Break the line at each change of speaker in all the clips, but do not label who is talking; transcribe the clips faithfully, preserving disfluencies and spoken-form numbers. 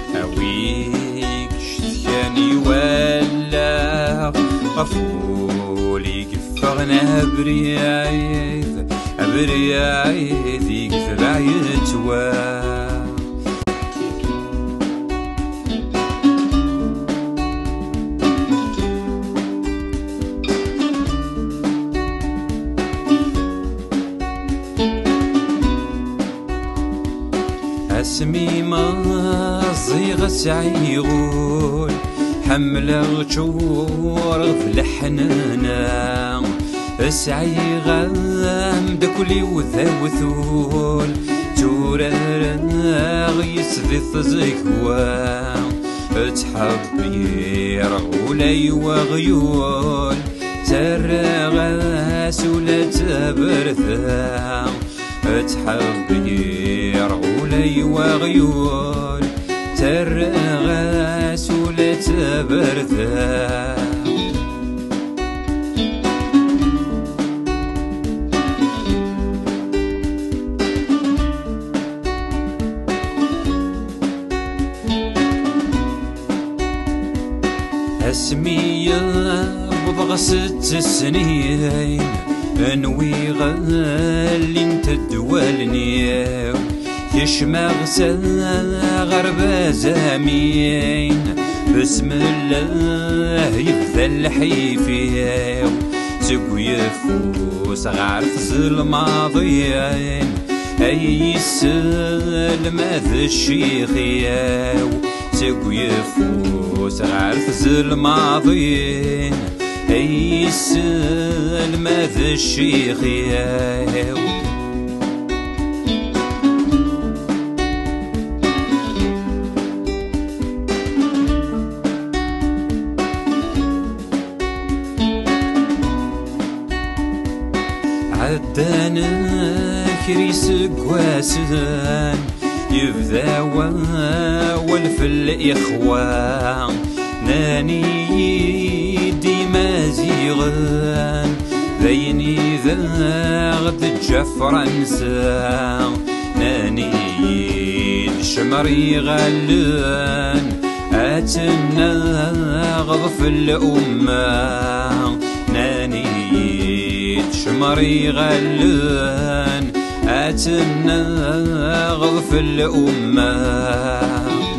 أويك شتكاني ولا غفولي كفغنا بريايد بريايد يكتبع يتوا اسمي ما زيغ سعيغول حملة تشور في الحنانة سعيغة مدكلي وثاوثول تورار يسذي ثزيكوا تحبي رغولي وغيول ترغاس ولا تبرثا تحبي رغولي وغيول ترغاس ولا تبرثا اسمي بضغ ست سنين انوي غالي انت الدوالني يشمغ غربة زامين بسم الله يبذل الحيفي سقو يفوس غارف الماضيين اي السلم ذا الشيخ سقو يفوس غارف الماضيين اي السلم ذا الشيخ عدانا كريس قواسان يبذا والف الإخوان ناني ديما زيغان ذيني ذا غد جفر انسان ناني شمري غلان اتنا غضف الأمة ناني شمري غلان اتنا غضف الأمة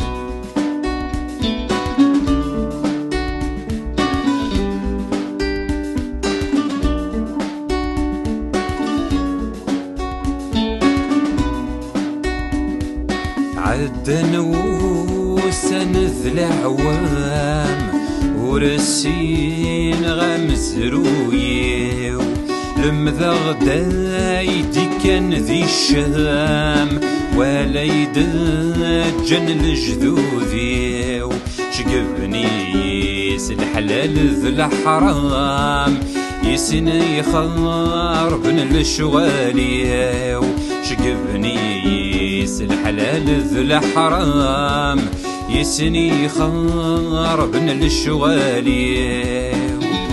عدن وسنذ العوام ورسين غمز رويو لمذا غدايدي كان ذي الشام ولا يدجن الجذوذيو شقبني الحلال ذي الحرام يسني يخار بن الشواليو شقبني الحلال ذي الحرام يسني يخار بن الشواليو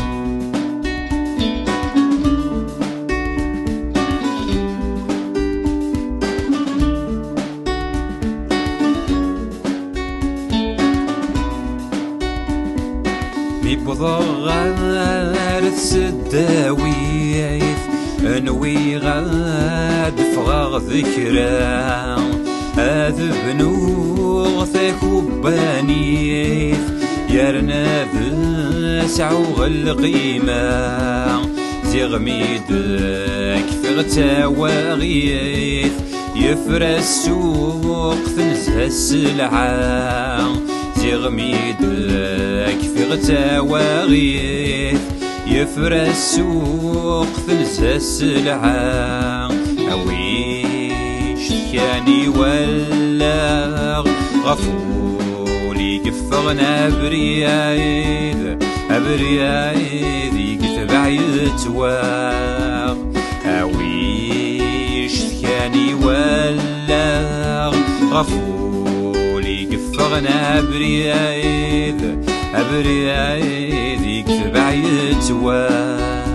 يبضى غارث سداويث انوي غاد فغاغ ذكرى اذب نوغثك وبانيث يرنا بسعوغ القيمة زغميدك فغتا واغيث يفرى السوق تنزه السلعة زغميدك فغتا واغيث يفرى السوق تنزه السلعة أويش كاني ولا غفولي كفغنا بريايد بريايد يكتبع يتواغ أويش كاني ولا غفولي كفغنا بريايد بريايد يكتبع يتواغ